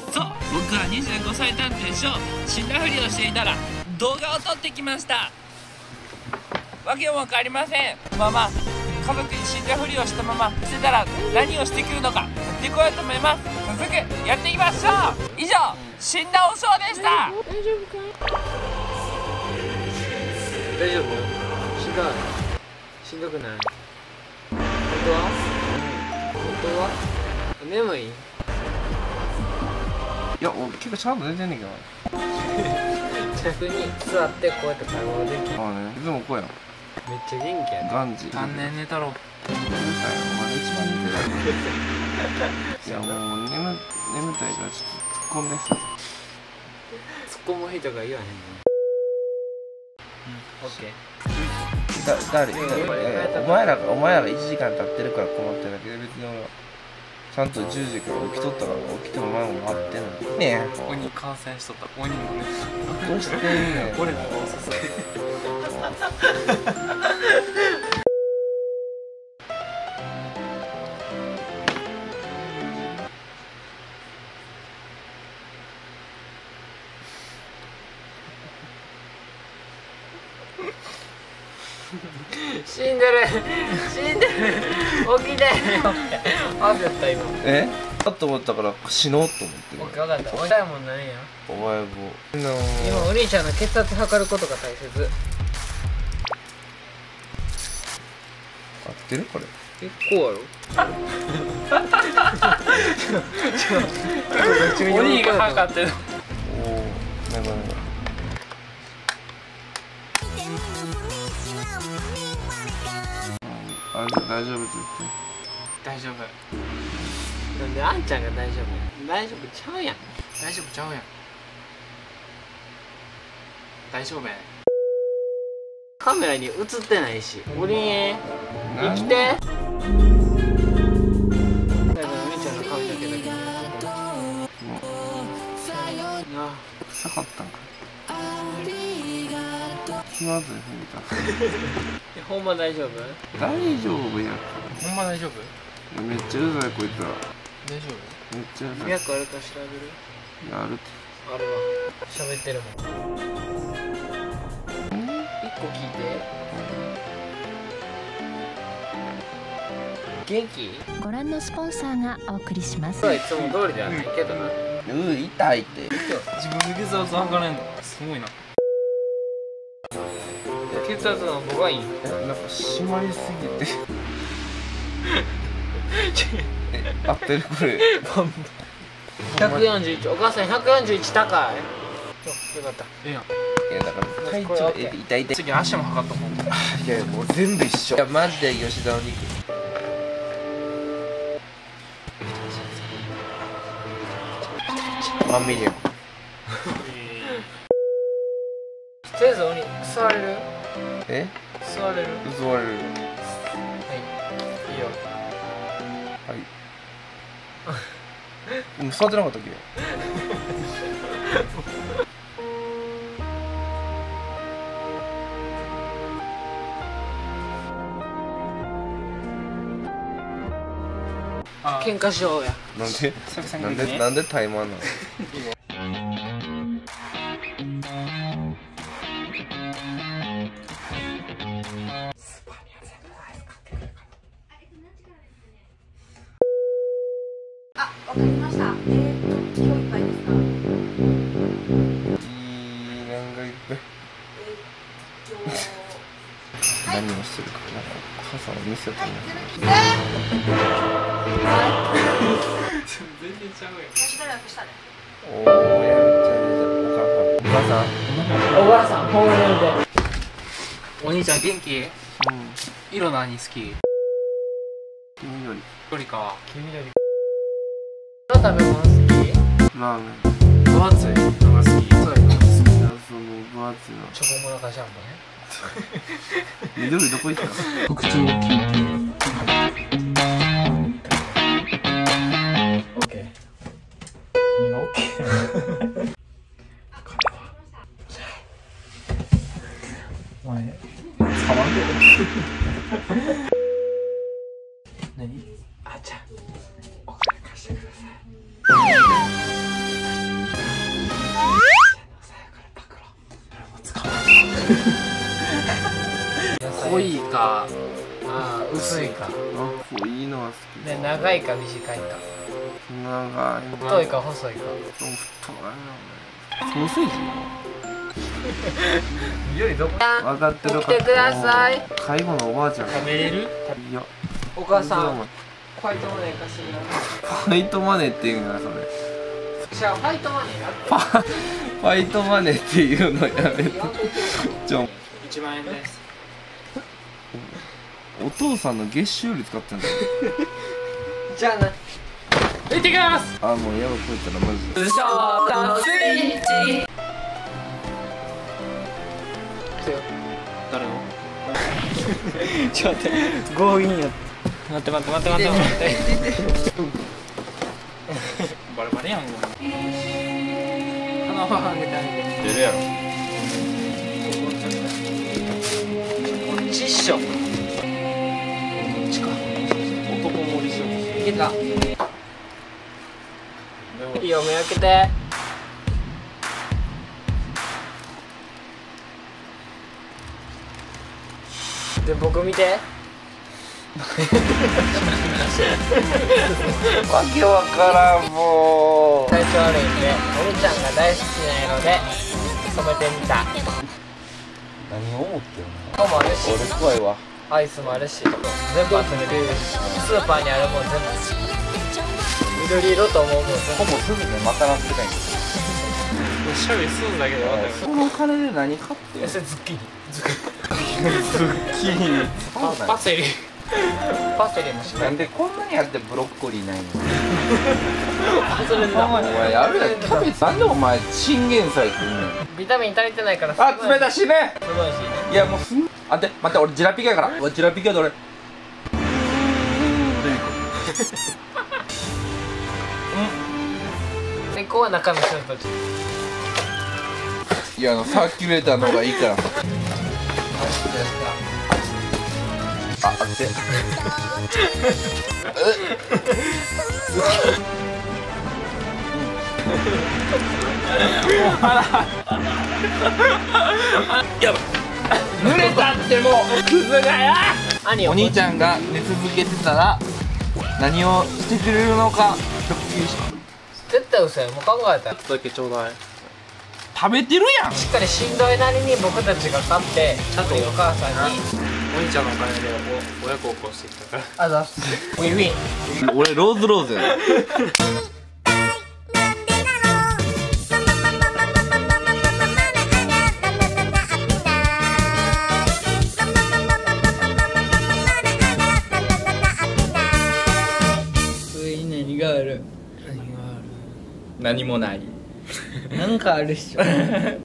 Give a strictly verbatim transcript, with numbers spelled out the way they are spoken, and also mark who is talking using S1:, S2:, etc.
S1: そう、僕はにじゅうごさい探偵ショー死んだふりをしていたら動画を撮ってきました。わけも分かりません。ママ、家族に死んだふりをしたまま捨てたら何をしてくるのかやってこようと思います。早速やっていきましょう。以上、死んだおショーでした。
S2: 大丈夫か？大丈夫？しんどい？しんどくない？本当は？本当は？眠い？い
S3: や、俺結構ちゃんと寝てんねんけど。
S2: 逆に座ってこうやって会話できる。
S3: ああね、いつもこうやん。
S2: めっちゃ元気やね。
S3: ガンジ。
S1: 残念寝たろ。
S3: うるさい、お前一番寝てない。いや、もう眠、眠たいからちょっと突っ込んでさ。
S2: 突っ込む人が言わへんね。オッケー。
S3: だ、誰、誰、お前らが、お前らがいちじかん経ってるから困ってるだけで、別に俺は。ちゃんとじゅうじから起きとったから、起きても前も待ってんのに。ねえ。
S1: 鬼感染しとった。鬼もね。
S3: どうしてんねん。
S1: 俺らがおすすめ。
S2: 死んでる死んでる起きてあった今
S3: えだと思ったから死のうと思ってる。
S2: 分かった。お前もんなんや
S3: お前も今
S2: 今お兄ちゃんの血圧測ることが大切。
S3: 合ってるこれ
S2: 結構やろ
S1: お兄が測ってる。
S3: おお、なんかあれじゃ大丈夫って言って。
S1: 大丈夫。
S2: なんであんちゃんが大丈夫？大丈夫ちゃうやん。
S1: 大丈夫ちゃうやん。大丈夫やね。
S2: カメラに映ってないし。おりん生きて。最後のお兄ちゃんの顔だけだけど。
S3: もう
S2: なあ
S3: 臭かったんか。気まずいふみた。
S2: ほんま大丈夫？
S3: 大丈夫や。
S1: ほんま大丈夫？
S3: めっちゃうざいこいつら。
S1: 大丈
S3: めっちゃうざい。
S2: 脈あるか調べる？
S3: いやあるって。
S2: あるわ。喋ってるもん。一個聞いて。元気？
S4: ご覧のスポンサーがお送りします。
S2: いつも通りではないけどな。
S3: うー痛いって。
S1: 夫？自分で血圧測れんのすごいな。
S2: 血圧の方がいい。
S3: いやなんか締まりすぎて。え合ってるこれ。
S2: ひゃくよんじゅういち。お母さんひゃくよんじゅういち高い。よかった。
S1: ええやん。
S3: いやだから体調え痛い痛い。
S1: 次足も測ったもん。
S3: いやいやもう全部一緒。いやマジで吉田の肉。ワンミリオン。
S2: とりあえず鬼座れる？
S3: え？
S2: 座れる？
S3: 座れる。
S2: はいいいよ。
S3: はい。もう座ってなかったっけ？
S2: 喧嘩しようや。
S3: なんで？
S1: 久々
S3: なん
S1: にね。
S3: でなんでタイマーなの？
S5: あ、わかりました。えーと、今日いっぱいですか？
S3: いいなんかいっぱい。何をしてるかなんか傘を見せた
S5: はい、
S3: ね。
S1: 全然ちゃうやん。
S5: 吉田楽したね。
S3: おおやめちゃめちゃお母さんお母さん。
S2: おばあさん、ほんまにやめて。
S1: お兄ちゃん元気？
S3: うん。
S1: 色何好き？
S3: 君より
S1: 緑か。
S2: 君より。何食べ物好
S3: ラーメン。
S1: 分厚いのが好き。そういうのが好き。
S3: いやその分厚い
S2: き？チョコモナカジャンボね。
S3: の。緑どこ行った？
S1: 特徴を聞いて。
S2: オッケー。
S1: 何が OK？ お前触んでる。何？あ、じゃあお金貸してください。
S2: か、あー薄いか
S3: あ、こういいのは好き。
S2: で長いか短いか
S3: 長いの。
S2: 太いか細いか
S3: 太いな。ソーセージ
S2: よりどこ
S3: 分かってる
S2: 起きてください。
S3: 介護のおばあちゃん。
S2: 食べれる？
S3: いや、
S2: お母さんファイトマネーかし
S3: ファイトマネーっていうのはそれ。
S2: ら。じゃあファイトマネーやって
S3: ファファイトマネーっていうのやめて。ちょ、
S2: いちまんえんです。
S3: お父さんの月収より使ってんだよ。
S2: じゃあな行ってきます。
S3: あ、もうやばこいたらマジで。
S2: ショートスイッチ。誰の？ちょっと待って強引や。待って待って待って待って待って。バレバレやん。鼻は上げてあげて。出るやろ。こっちっしょ。こっちか。男盛りしよう。いけた。いいよ、目開けて。で、僕見て。
S3: わけわからん、もう。
S2: 体調悪いんで、お兄ちゃんが大好きな色で染めてみた。
S3: 何を思ってるの？
S2: パンもあるし、
S3: 俺怖いわ。
S2: アイスもあるし、全部集める。スーパーにあるもん全部。緑色と思うもん全
S3: ほぼすぐね、まかなってないん
S2: 部。シャビすんだけど、
S3: この金で何買ってんの？
S2: それズッキーニ。ズッ
S3: キーニ。
S2: パパセリ。パセリもしな。
S3: ないんでこんなにあってブロッコリーないの？
S2: それだ。
S3: お前やるやん、キャベツなんでお前チンゲン菜食うねん。
S2: ビタミン足りてないから。
S3: あ、冷たいしね。
S2: すごいしね。
S3: いやもうすんあんて待って、俺ジラピケやから。俺ジラピケやで俺。
S2: で、こうは中身すると。
S3: いや、あのサーキュレーターの方がいいから。あ、あって。やばい。濡れたってもうクズがや。
S2: 兄
S3: お兄ちゃんが寝続けてたら何をしてくれるのかドッキリします。
S2: 絶対嘘や。もう考えた。
S3: だけちょうだい。食べてるやん。
S2: しっかりしんどいなりに僕たちが勝ってちゃんとお母さんに
S6: お兄ちゃんのお金でお親孝行してきたから
S2: あざっすウィンウィン。
S3: 俺ローズローズや。
S2: 次何がある？
S6: 何もない
S2: なんかあるっしょ。